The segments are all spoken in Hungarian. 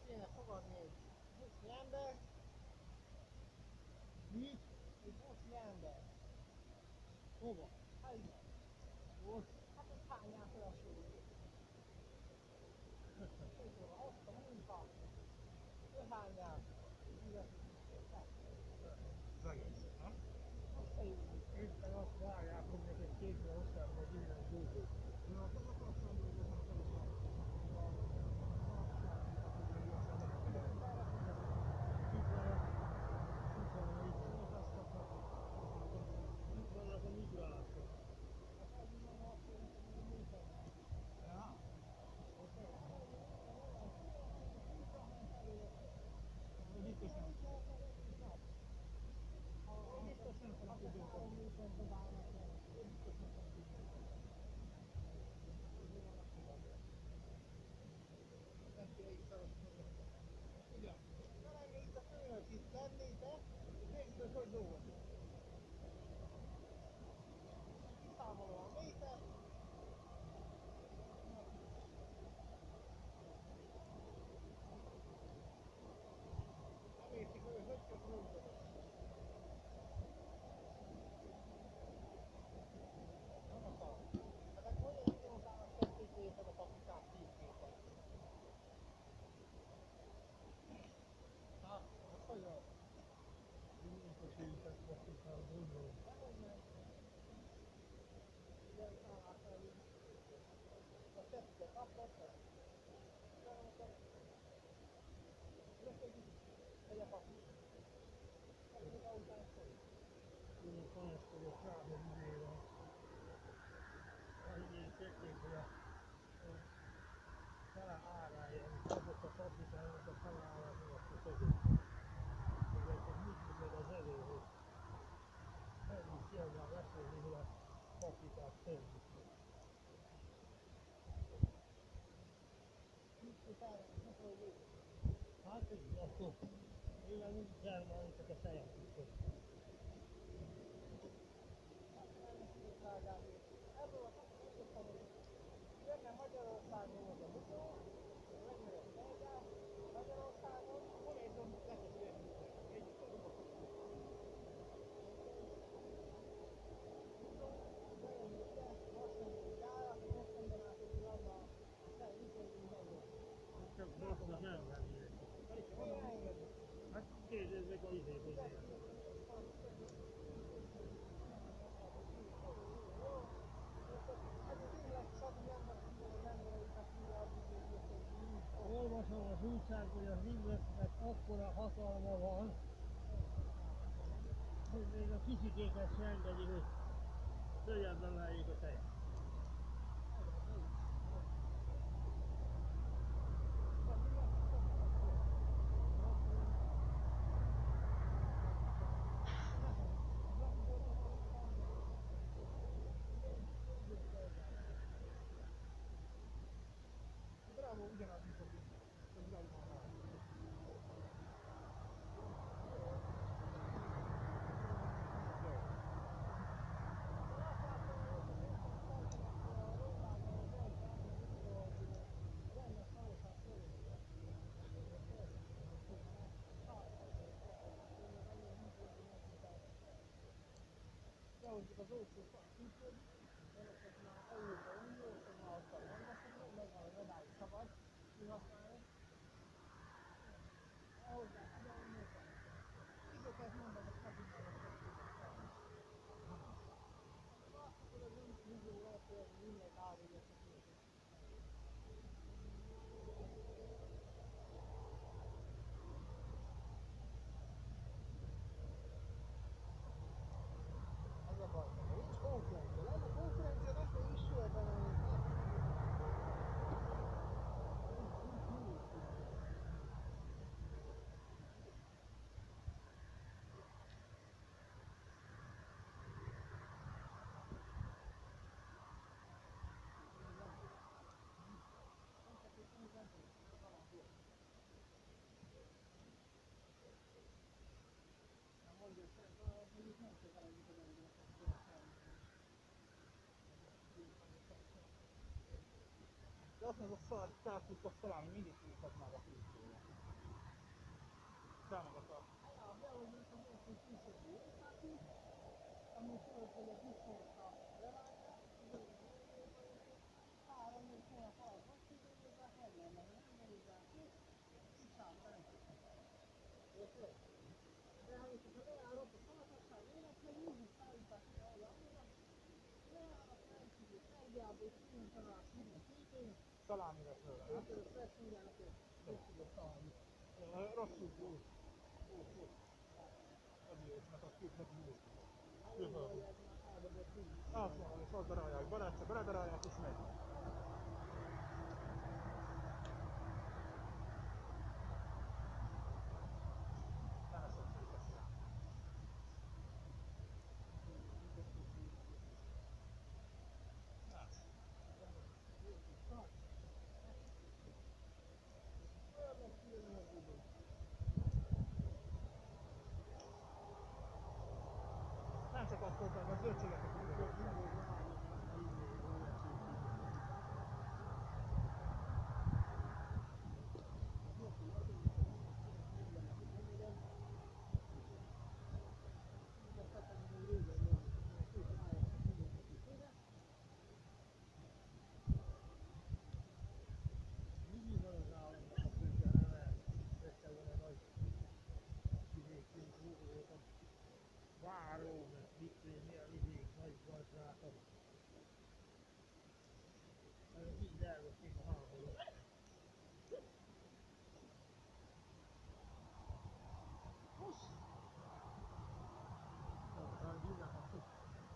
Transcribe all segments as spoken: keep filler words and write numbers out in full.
kéne fogadni egy buszli ember, Mi? egy buszli ember. Hova? Hát igen. Most? Hát ott hányán fel a sor. Két óra, ott a munka. Ő hányán. Az egész, ha? Összejövünk. Éppen azt várják, hogy neked kézbe hoztál egy ilyen zúzót. Na, akkor akartam dolgozni, akkor is van. Itt vannak, itt vannak, itt itt vannak a migránsok. Ja. Biztos nem. Biztos nem fognak tudni dolgozni. Biztos nem fognak tudni. Igen. Na lenne itt a főnök, itt lennétek, és nézzük, hogy hogy dolgozik. Kiszámolom a métert. Nem értik, hogy hogy kell dolgozni. Nem akar. Hát akkor olyan időtállás tették érted a pakikát tízképpen. Hát, az hogy van? Mióta sétett patikán, gondolom. Nehogy meg. Igen, szállás elég. A tesztet kapcsoltak. Utána akkor löködik, megy a paki. Pedig az aután szól. Én panaszkodok rá, hogy izé van. Annyi tették, hogy a fele árálja, amit adott a paprikának a fele árát meg azt között. Hogy akkor mit mondod az elő, hogy elviszi azzal beszélni, hogy a paprikát természik. Mit utána, mit hogy lőtt. Hát így, akkor mivel úgy termelnétek a tejet. Hát nem is drágám. Ebből a kapcsolatban egyet tanulok. Jönne Magyarországon az a bukó, vegyél egy tejgyár, Magyarországon, Monéton leteszi egy bukót. Együtt a rubakot. Bejönni ide, Marseille gyára, most mondanátok, hogy abban a viszonylag megvan. Csak bosznak nem vennék. Pedig kéne engedni. Hát kérdezd meg a izét, hogy miért. Olvasom az újságban, hogy az Inglisnek akkora hatalma van, hogy még a kicsikéket se engedi, hogy följebben lejjék a tejet. Bravo, ugyanaz, mint a Bravo. Elhozzuk az olcsó külföldi, ezeket már Európa Unió, és már ott a rendesítő, megvan a medály szabad kihasználni. Elhozzák ide, onnan. Izeket mondom, hogy kapitának tetsződik. Na, akkor az úgy húzó lehet, hogy az mindent árulja tetsződik. Az a baj, hogy nincs konkurencia. Lenne konkurencia, akkor is sőben lennék. De azt az a szar tápult a fel, ami mindig húzhat már a külsőre. támogatom. Ja, abbiamo detto che si finisce qui, infatti, ammettiamo che le piste sono levate, ah, non mi sono fatto, non si vede da quella, ma non si vede da qui, si sa, tanto. Questo è. Abbiamo detto che lei ha rotto solo per fare una previsione, salta, che ho la una, lei ha fatto di tagliare, e quindi sono a fine, quindi, Salami lesz vele, nem? questo è lo stesso in anche, questo lo salami. Ö, Rosszul húz. Húz, húz. Addiósnak a két neki húz. Allora vogliono eldobott így. Azt mondom, hogy azt darálják bele, csak beledarálják és megy. Nem ezt szoktuk beszélni. Hát. Nem csak azt mondtam, a zöldségeket is beveszem. Mindig van az államnak a főkeleme, összevon a nagy vidéki húzókat, váró, meg mit tudom, milyen vidék, nagy gazdákat. Így elveszik a háborút. Aztán hívnak a kis.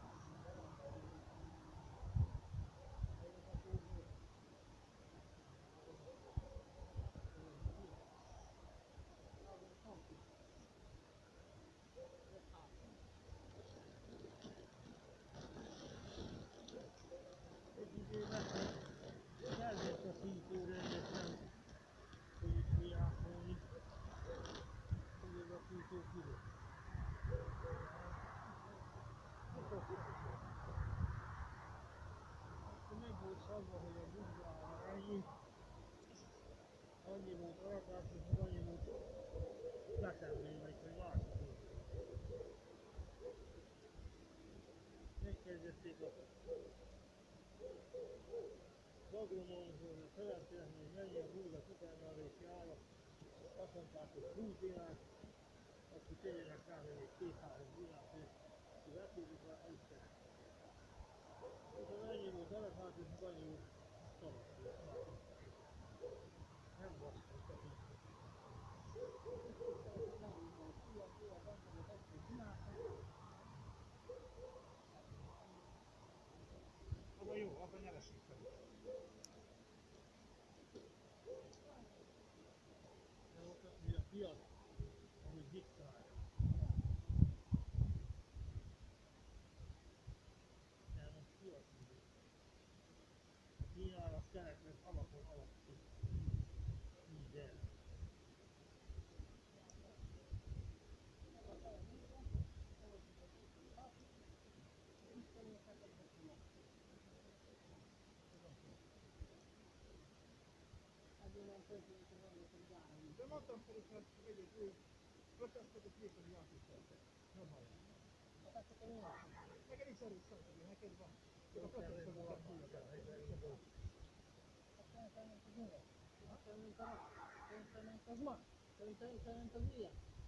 Egy időben kellett a szintó rendesen, hogy is kiászolni, hogy ez a szintó kidő. Akkor meg volt szabva, hogy a buzsára ennyi, annyi volt aratás, és meg annyi volt letemlő, vagy hogy másik. Megkérdezték a agronomhoz, a felettének, hogy mennyi a húzat utána és járnak. Azt mondták, hogy húsz dinár, akkor tegyenek rá még egy két-három dinár, hogy vetődik rá, így kell. És ha ennyi volt aratás, és meg annyi volt szaladtó. Nem basztunk a hízat. Abban jó, abban nyereség pedig. Mi a piac, ahogy diktál. Nem, most piac idő. Kínál az keletnek alapon alapszik. Így el. De mondtam pedig, hogy egy ő protestet, és végül játékot. Nem hallom. Neked is erős szakadé, neked van. Csak a protestet van túl. Az ma? Szerintem az ilyen.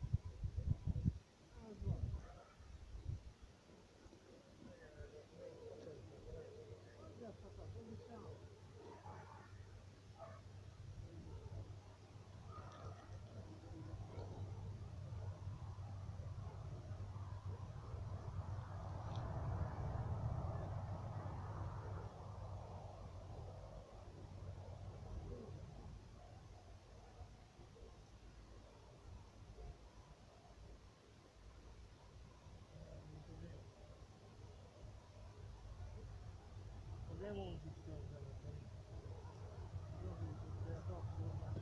Az van. Az Emont is kezdenek. Rövidítette a kapcsolódás.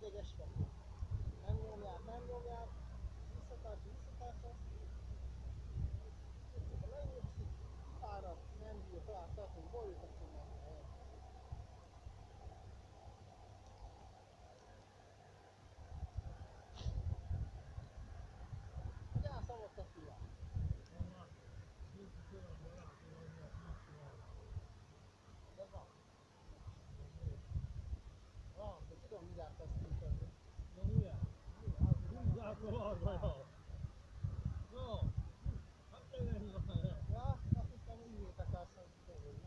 idegeskedő. Nem nyomják, nem nyomják, visszatartja, visszatartja. Kicsit megnyugszik, kifárad, nem bír tovább tartani, borjút, akkor meg a helyen. Hogy elszavott a fia? Vannak, nincs olyan barátom, aminek nincs olyan. De van. Van, de tudom, mindjárt azt működni. Na milyen? Húzzák a varga. No, hát legyen van. Ja, azt hiszem, hogy ügyét akarsz dolgozni.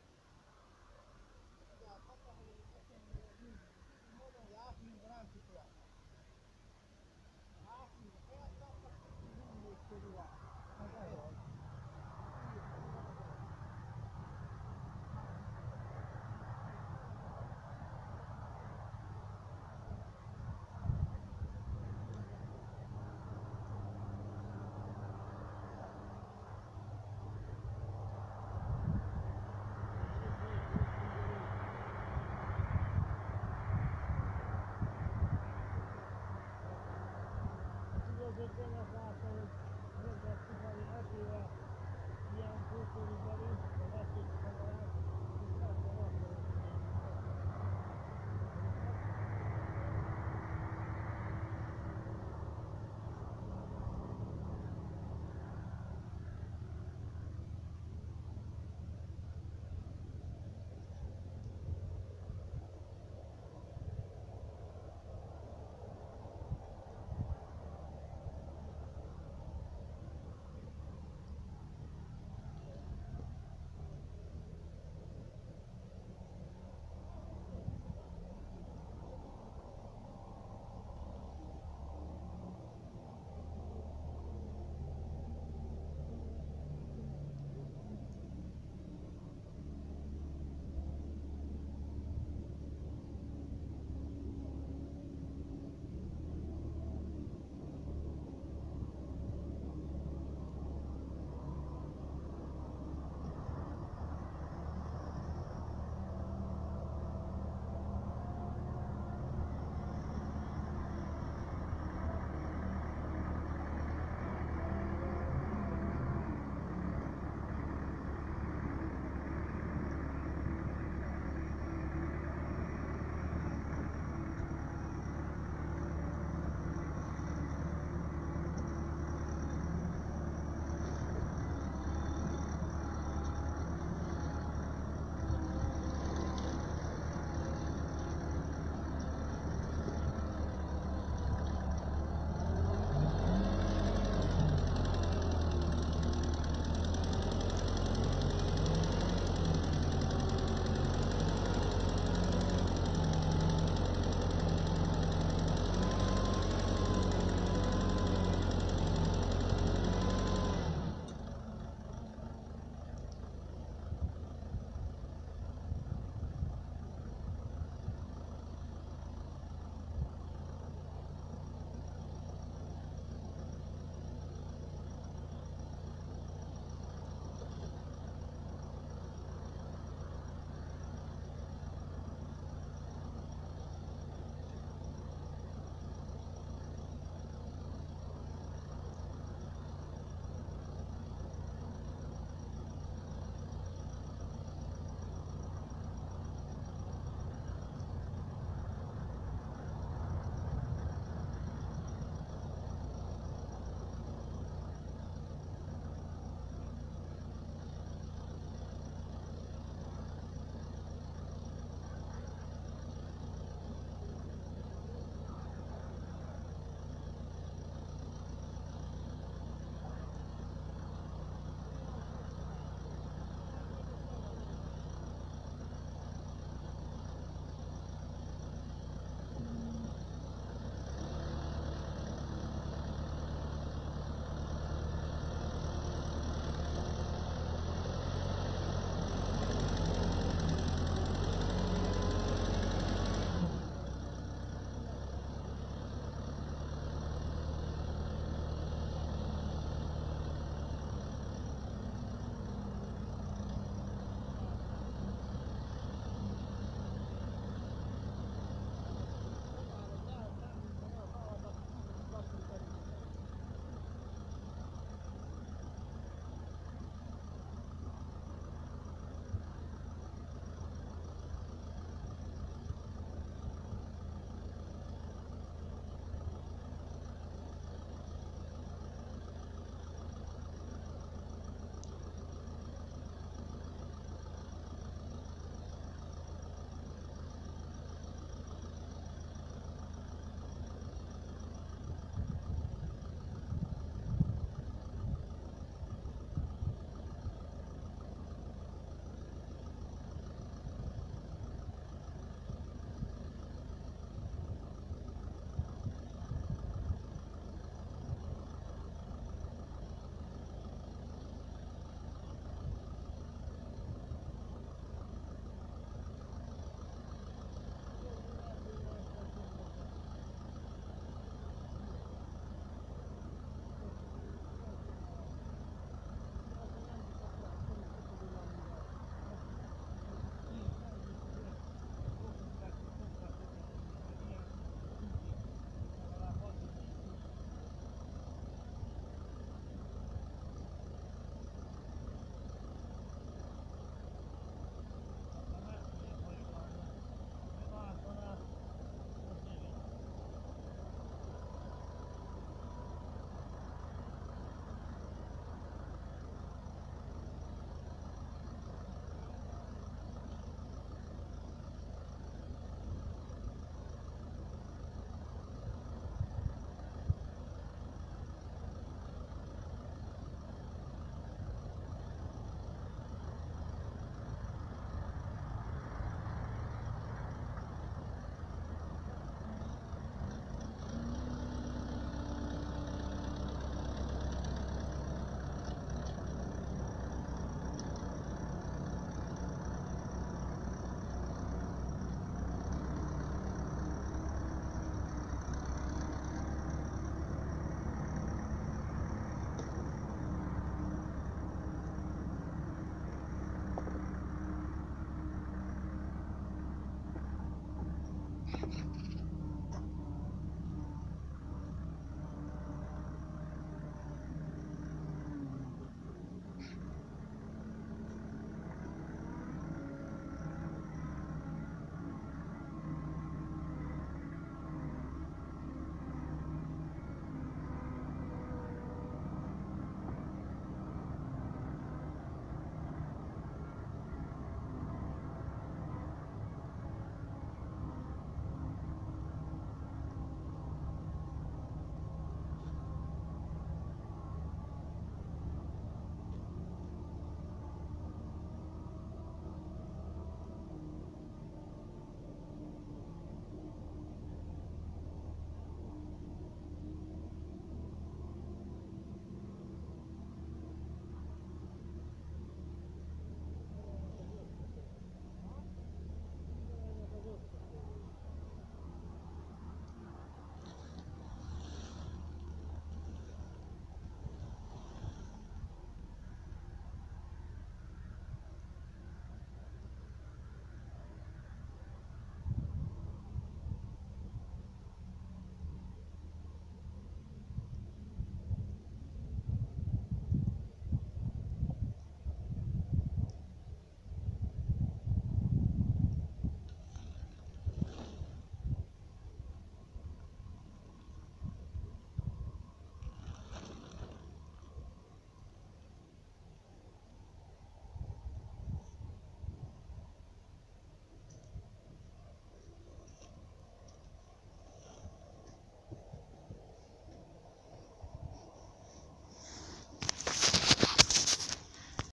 Mondom, hogy átművel, nem tudja.